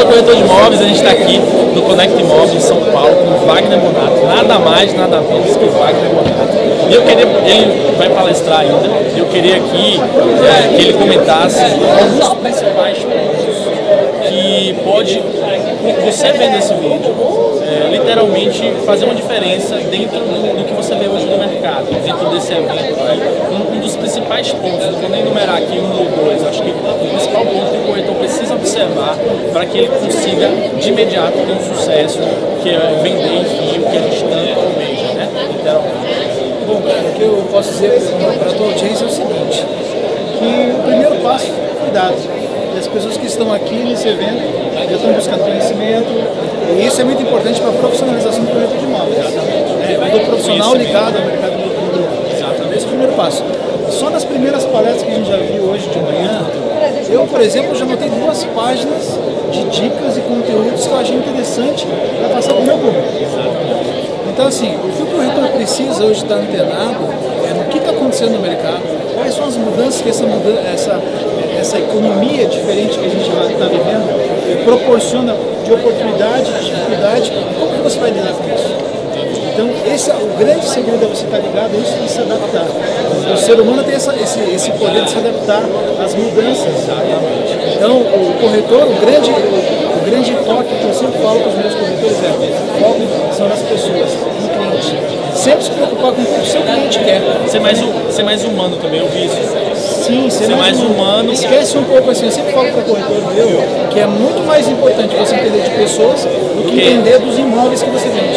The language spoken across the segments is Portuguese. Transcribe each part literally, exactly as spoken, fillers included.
Fala Corretor de Imóveis, a gente está aqui no Conect Imóveis em São Paulo com o Wagner Bonato, nada mais, nada menos que o Wagner Bonato. E eu queria, ele vai palestrar ainda, eu queria aqui é, que ele comentasse alguns dos principais pontos que pode, você vendo esse vídeo, é, literalmente fazer uma diferença dentro do, do que você vê hoje no mercado, dentro desse evento aqui. Um, um dos principais pontos, não vou nem enumerar aqui um ou dois, acho que o principal ponto que o corretor precisa observar para que ele consiga de imediato ter um sucesso, que é vender, enfim, o que a gente tanto almeja, né? Literalmente. Bom, o que eu posso dizer para a tua audiência é o seguinte, que o primeiro passo é cuidado. E as pessoas que estão aqui nesse evento já estão buscando conhecimento, e isso é muito importante para a profissionalização do corretor de imóveis. É, do profissional ligado ao mercado imobiliário. Exatamente. Esse é o primeiro passo. Só nas primeiras palestras que a gente já viu hoje de manhã, eu, por exemplo, já notei duas páginas de dicas e conteúdos que eu achei interessante para passar para o meu público. Então, assim, o que o corretor precisa hoje estar antenado é no que está acontecendo no mercado, quais são as mudanças que essa, mudança, essa, essa economia diferente que a gente está vivendo proporciona de oportunidade, de dificuldade, e como que você vai lidar com isso? Então, esse é o grande segredo, é você estar ligado a isso e se adaptar. O ser humano tem essa, esse, esse poder de se adaptar às mudanças. Então, o corretor, o grande, o grande toque que eu sempre falo para os meus corretores é: o foco são nas pessoas, no cliente. Sempre se preocupar com o que o seu cliente quer. Ser mais, ser mais humano também, eu vi isso. Sim, ser, ser mais, mais humano. humano. Esquece um pouco assim, eu sempre falo para o corretor meu que é muito mais importante você entender de pessoas do que entender dos imóveis que você vende.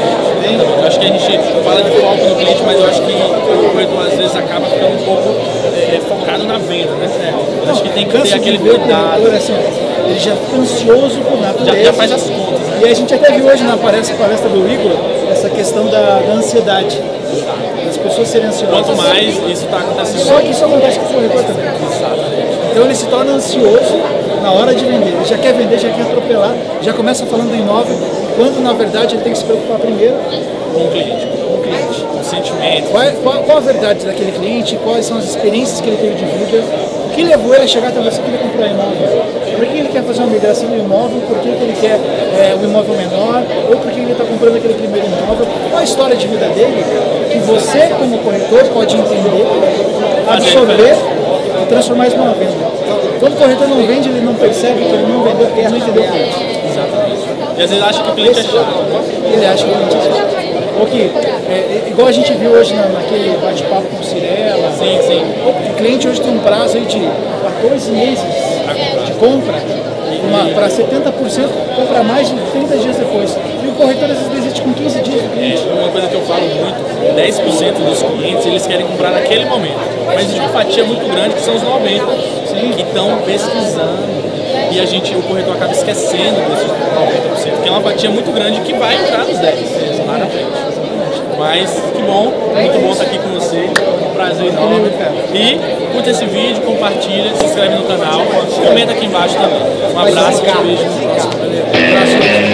Eu acho que a gente fala de foco no cliente, mas eu acho que o corretor às vezes acaba ficando um pouco é, focado na venda, né? É, eu acho que tem que ter aquele cuidado. Corretor, assim, ele já fica ansioso por natureza. Já, já faz as contas, né? E a gente até viu hoje na palestra, palestra do Igor essa questão da, da ansiedade. Das pessoas serem ansiosas. Quanto mais isso está acontecendo. Só que isso acontece com o corretor também. Então ele se torna ansioso na hora de vender. Ele já quer vender, já quer atropelar, já começa falando do imóvel, quando na verdade ele tem que se preocupar primeiro com o cliente. Com o cliente. Com o sentimento. Qual, qual, qual a verdade daquele cliente, quais são as experiências que ele teve de vida, o que levou ele a chegar até você que ele comprar imóvel. Por que ele quer fazer uma migração do imóvel, por que ele quer é, um imóvel menor, ou por que ele está comprando aquele primeiro imóvel, qual a história de vida dele, que você como corretor pode entender, absorver e transformar isso numa venda. Quando o corretor não vende, ele não percebe que ele não vendeu porque ele não entendeu o cliente. Exatamente. E às vezes acha que o cliente é chato. Ele acha que o cliente é chato. Ou que, é, igual a gente viu hoje na, naquele bate-papo com o Cirela, sim, sim. O cliente hoje tem um prazo aí de quatorze meses de compra, para setenta por cento compra mais de trinta dias depois. E o corretor às vezes desiste com quinze dias do cliente. É uma coisa que eu falo muito, dez por cento dos clientes eles querem comprar naquele momento, mas existe uma fatia muito grande que são os noventa por cento que estão pesquisando. E a gente, o corretor acaba esquecendo desses noventa por cento, que é uma fatia muito grande que vai entrar nos dez por cento lá na frente. Mas que bom, muito bom estar aqui com você, um prazer enorme. E curta esse vídeo, compartilha, se inscreve no canal, comenta aqui embaixo também. Um abraço, um beijo no próximo. Um abraço.